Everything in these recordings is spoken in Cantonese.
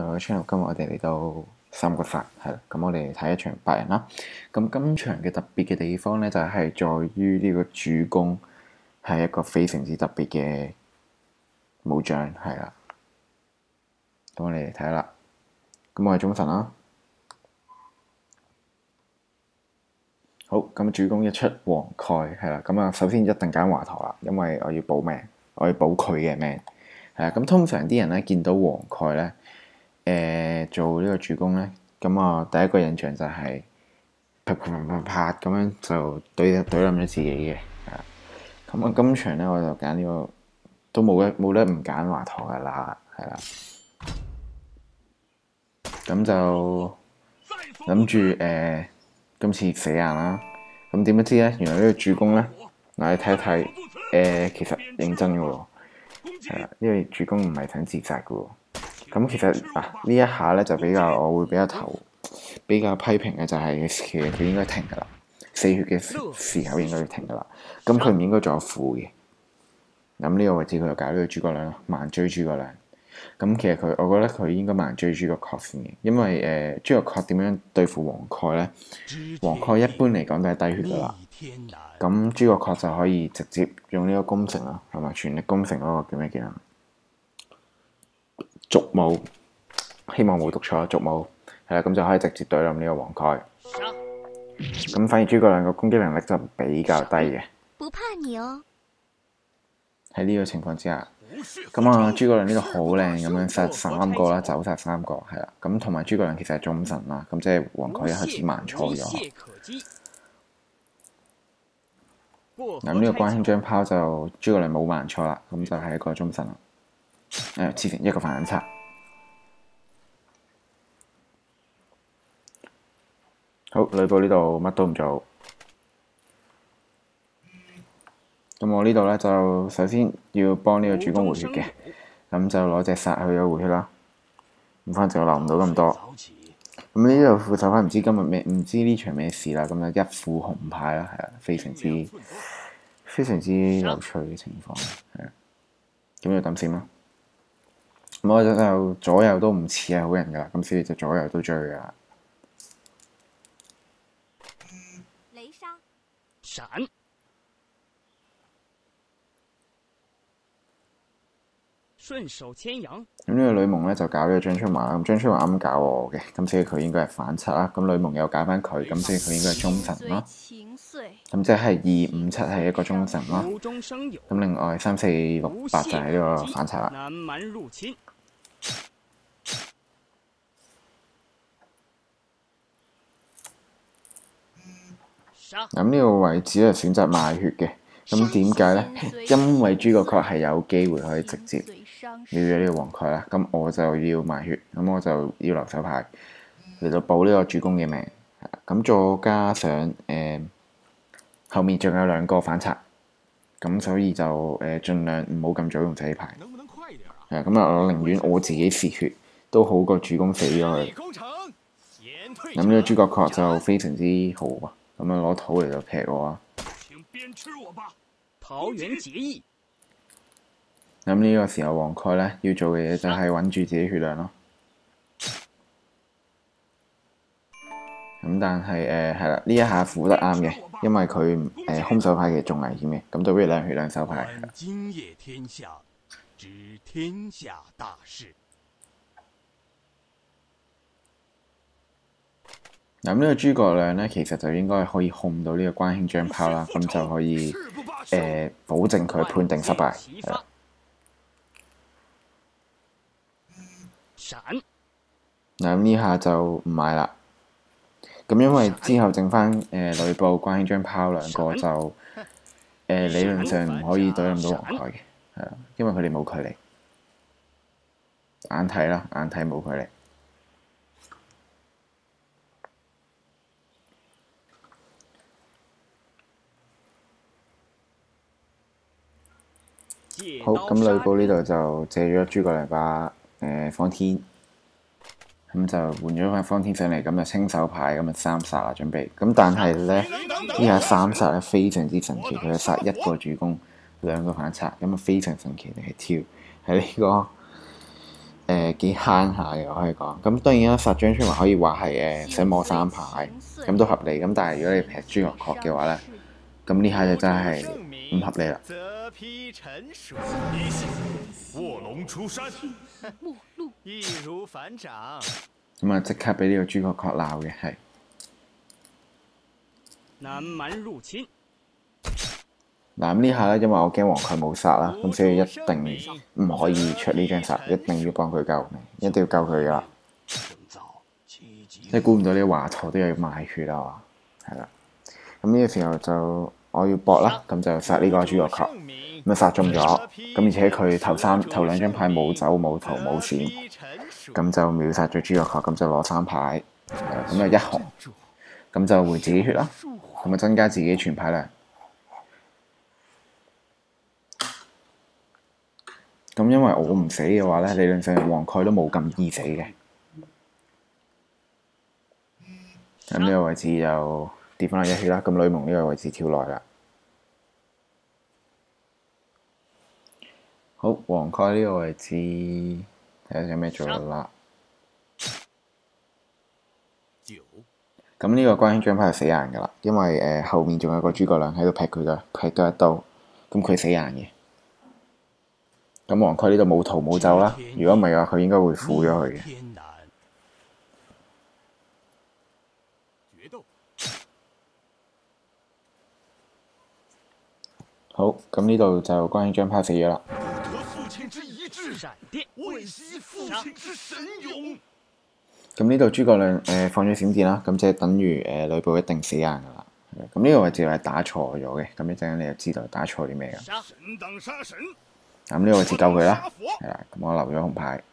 到我嘅 channel，今日我哋嚟到三國殺，係啦，咁我哋睇一場白人啦。咁今場嘅特別嘅地方咧，就係在於呢個主公係一個非常之特別嘅武將，係啦。咁我哋嚟睇啦。咁我係忠臣啦。好，咁主公一出黃蓋，係啦。咁啊，首先一定揀華佗啦，因為我要保命，我要保佢嘅命。係啊，咁通常啲人咧見到黃蓋咧，做呢個主公咧，咁啊第一個印象就係啪啪啪啪啪咁樣就懟冧咗自己嘅。係啊，咁啊今場咧我就揀呢個，都冇得唔揀華佗噶啦，係啦。咁就諗住今次死硬啦。咁點不知咧，原來呢個主公咧，嗱你睇一睇，其實認真嘅喎。係啦，因為主公唔係想自殺嘅喎。咁其實呢一下咧就我會比較批評嘅就係其實佢應該停㗎啦，死血嘅時候應該要停㗎啦。咁佢唔應該仲有負嘅。咁呢個位置佢就搞呢個諸葛亮，慢追諸葛亮。咁其實我覺得佢應該慢追諸葛恪先嘅，因為諸葛恪點樣對付黃蓋咧？黃蓋一般嚟講都係低血㗎啦。咁諸葛恪就可以直接用呢個攻城啦，係咪全力攻城嗰個叫咩技能？逐武，希望冇讀錯。逐武係啦，咁就可以直接對冧呢個黃蓋。咁反而諸葛亮個攻擊能力就比較低嘅。 不怕你哦。 喺呢個情況之下，咁啊諸葛亮呢度好靚咁樣殺3個啦，走殺3個係啦。咁同埋諸葛亮其實係忠臣啦，咁即係黃蓋一開始慢錯咗。咁呢個關興將炮就諸葛亮冇慢錯啦，咁就係一個忠臣啦。切成一個反賊。好，呂布呢度乜都唔做。咁我呢度咧就首先要幫呢個主公回血嘅，咁就攞隻殺去咗回血啦。咁反正我留唔到咁多。咁呢度副手牌唔知呢場咩事啦，咁就一副紅牌啦，係啊，非常之有趣嘅情況，係啊。咁就等先啦。咁我就左右都唔似係好人噶啦，咁所以就左右都追噶啦。 雷殺閃。順手牽羊。 咁呢個呂蒙咧就搞咗張出馬啦，咁張出馬啱搞我嘅，咁所以佢應該係反賊啦。咁呂蒙又搞翻佢，咁所以佢應該係忠臣啦。咁即係2、5、7係一個忠臣啦。咁另外3、4、6、8就係呢個反賊啦。咁呢個位置咧選擇賣血嘅，咁點解咧？因為諸葛恪係有機會可以直接秒咗呢個黃蓋啦，咁我就要賣血，咁我就要留手牌嚟到保呢個主公嘅命。咁再加上後面仲有2個反賊，咁所以就盡量唔好咁早用死牌。咁我寧願我自己蝕血都好過主公死咗佢。咁呢個諸葛恪就非常之好啊！咁攞土嚟到劈我啊！咁呢個時候黃蓋咧要做嘅嘢就係穩住自己血量咯。咁但係係啦，呢一下扶得啱嘅，因為佢空手牌其實仲危險嘅，咁就不如2血2手牌。咁呢個諸葛亮咧，其實就應該可以控到呢個關興將炮啦，咁就可以保證佢判定失敗。咁呢下就唔買啦。咁因為之後剩翻呂布、關興將炮2個就理論上唔可以對冧到黃蓋嘅，係啦，因為佢哋冇距離。眼睇啦，眼睇冇距離。好，咁呂布呢度就借咗諸葛亮把方天，咁就換咗塊方天上嚟，咁就清手牌，咁就3殺啦準備。咁但係咧呢下3殺咧非常之神奇，佢係殺1個主公，2個反賊，咁啊非常神奇地係跳喺呢個幾慳下嘅，我可以講。咁當然啦，殺張春華可以話係想摸3牌，咁都合理。咁但係如果你劈朱雀確嘅話咧，咁呢下就真係唔合理啦。 則披塵屬卧龍出山， 易如反掌。 咁啊，即刻俾呢個朱雀確鬧嘅係。 南蠻入侵， 嗱咁呢下咧，因為我驚黃蓋冇殺啦，咁所以一定唔可以出呢張殺，一定要幫佢救命，一定要救佢噶啦。即係估唔到呢華佗都有賣血啊嘛，係啦。咁呢個時候就我要搏啦，咁就殺呢個朱雀確，咁啊殺中咗，咁而且佢頭兩張牌冇走冇逃冇閃，咁就秒殺咗朱雀確，咁就攞3牌，咁啊1紅，咁就回自己血啦，咁啊增加自己全牌量。咁因為我唔死嘅話咧，理論上黃蓋都冇咁易死嘅。咁呢個位置就跌翻落1血啦。咁呂蒙呢個位置跳內啦。好，黃蓋呢個位置睇下有咩做啦。咁呢個關興張牌係死硬㗎啦，因為後面仲有個諸葛亮喺度劈佢嘅，劈多一刀，咁佢死硬嘅。咁黃蓋呢度冇逃冇走啦，如果唔係嘅話，佢應該會負咗佢嘅。好，咁呢度就關興張牌死咗啦。 閃電， 咁呢度諸葛亮放咗閃電啦，咁即係等於呂布一定死硬㗎啦。咁呢個位置係打錯咗嘅，咁一陣間你就知道打錯啲咩㗎。咁呢個位置救佢啦，係啦，咁我留咗紅牌。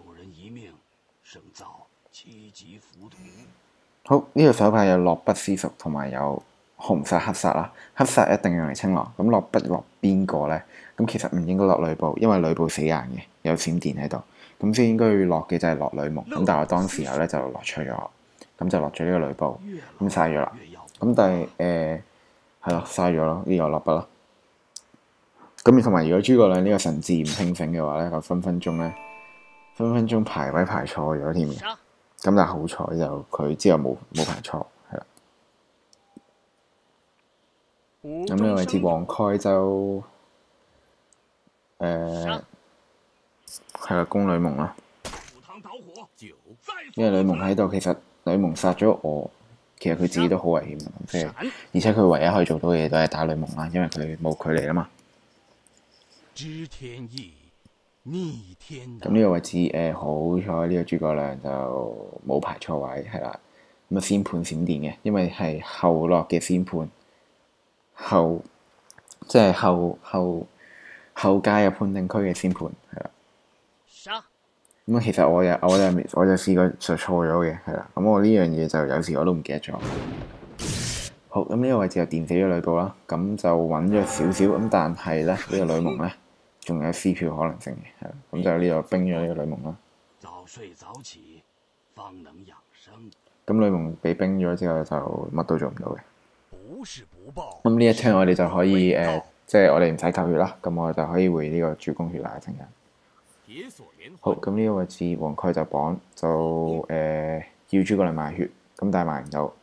好，呢個手牌有落筆私塾同埋有紅殺黑殺啦，黑殺一定用嚟清狼。咁落筆落邊個咧？咁其實唔應該落呂布，因為呂布死硬嘅，有閃電喺度。咁先應該要落嘅就係落呂蒙。咁但係我當時候咧就落錯咗，咁就落咗呢個呂布，咁嘥咗啦。咁但係係咯，嘥咗咯，呢個落筆咯。咁同埋如果諸葛亮呢個神智唔清醒嘅話咧，就分分鐘排位排錯咗添嘅。咁但係好彩就佢之後冇排錯，係啦。咁呢個位置黃蓋就係啦，攻呂蒙啦。因為呂蒙喺度，其實呂蒙殺咗我，其實佢自己都好危險嘅，即係而且佢唯一可以做到嘅嘢都係打呂蒙啦，因為佢冇距離啊嘛。咁呢個位置好彩呢個諸葛亮就冇排錯位，係啦。咁啊先判閃電嘅，因為係後落嘅先判，即係後加入判定區嘅先判，係啦。咁其實我就試過就錯咗嘅，係啦。咁我呢樣嘢就有時我都唔記得咗。好，咁呢個位置就電死咗呂布啦，咁就穩咗少少。咁但係咧呢個呂蒙咧仲有撕票可能性嘅，係啦。咁就呢度冰咗呢個呂蒙啦。咁呂蒙被冰咗之後就乜都做唔到嘅。咁呢一槍我哋就可以即係我哋唔使扣血啦，咁我就可以回呢個主攻血啦一陣間。好，咁呢個位置黃蓋就綁就要諸葛亮賣血，咁但係賣唔到。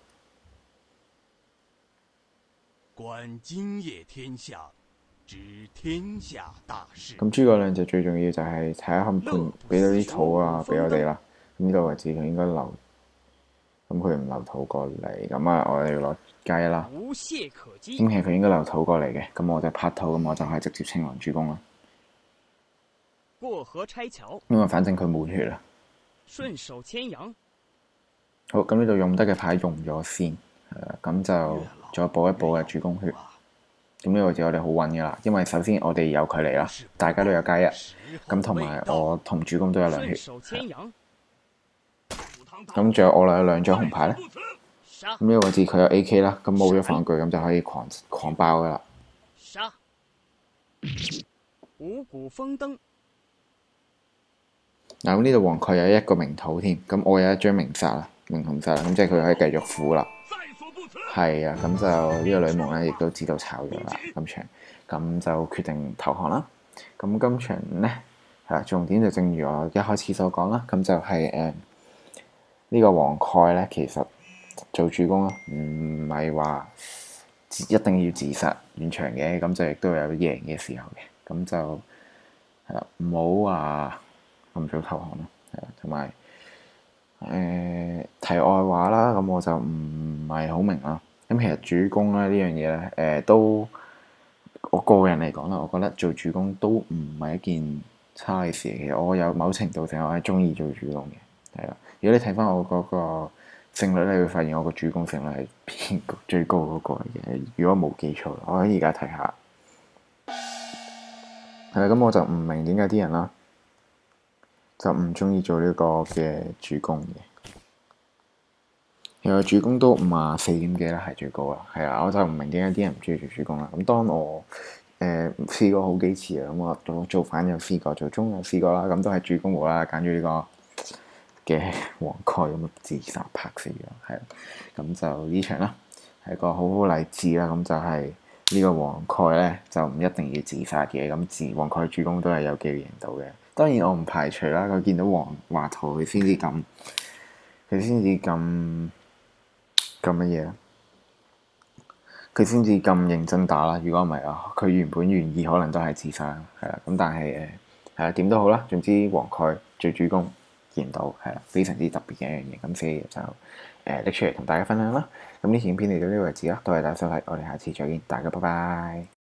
觀今夜天下，知天下大事。 咁諸葛亮就最重要就係睇下判俾到啲土啊俾我哋啦。咁呢度位置佢應該留，咁佢唔留土過嚟，咁啊我哋要攞加一啦。咁其實佢應該留土過嚟嘅，咁我就拍土，咁我就可以直接清狼主攻啦。 過河拆橋， 因為反正佢冇血啦。 順手牽羊。 好，咁呢度用得嘅牌用咗先，咁就再補一補嘅主攻血。咁呢個就我哋好穩嘅啦，因為首先我哋有距離啦，大家都有加一，咁同埋我同主攻都有2血。咁仲有我有2張紅牌咧。咁呢個位置佢有 AK 啦，咁冇咗防具，咁就可以狂爆噶啦。 五谷豐登。 嗱，咁呢度黃蓋有一個明土添，咁我有1張明殺啦，明紅殺啦，咁即係佢可以繼續負啦。係啊，咁就呢個呂蒙咧，亦都知道炒咗啦今場，咁就決定投降啦。咁今場咧係啦，重點就正如我一開始所講啦，咁就係呢個黃蓋咧，其實做主公咯，唔係話一定要自殺完場嘅，咁就亦都有贏嘅時候嘅，咁就係啦，唔好話咁早投降咯，係啦，同埋題外話啦，咁我就唔係好明啦。咁其實主公咧呢樣嘢咧，都我個人嚟講啦，我覺得做主公都唔係一件差嘅事。其實我有某程度上我係中意做主公嘅，係啦。如果你睇翻我嗰個勝率咧，你會發現我個主公勝率係偏最高嗰個嚟嘅。如果冇記錯，我喺而家睇下，係啦。咁我就唔明點解啲人啦就唔中意做呢個嘅主公嘅。其實主公都54點幾啦，係最高啦。係啊，我就唔明點解啲人唔中意做主公啦。咁當我試過好幾次啊，咁我做反有試過，做中有試過啦。咁都係主公無啦啦揀咗呢個嘅黃蓋咁啊，自殺拍死咗。係啦，咁就呢場啦，係個好好例子啦。咁就係呢個黃蓋咧，就唔一定要自殺嘅。咁黃蓋主公都係有機會贏到嘅。當然我唔排除啦，佢見到華佗佢先至咁乜嘢啊？佢先至咁認真打啦。如果唔係啊，佢原本願意可能都係自殺啦，係啦。咁但係係啦，點都好啦。總之黃蓋做主公見到係啦，非常之特別嘅一樣嘢。咁所以就拎出嚟同大家分享啦。咁呢條影片嚟到呢個位置啦，多謝大家收睇，我哋下次再見，大家拜拜。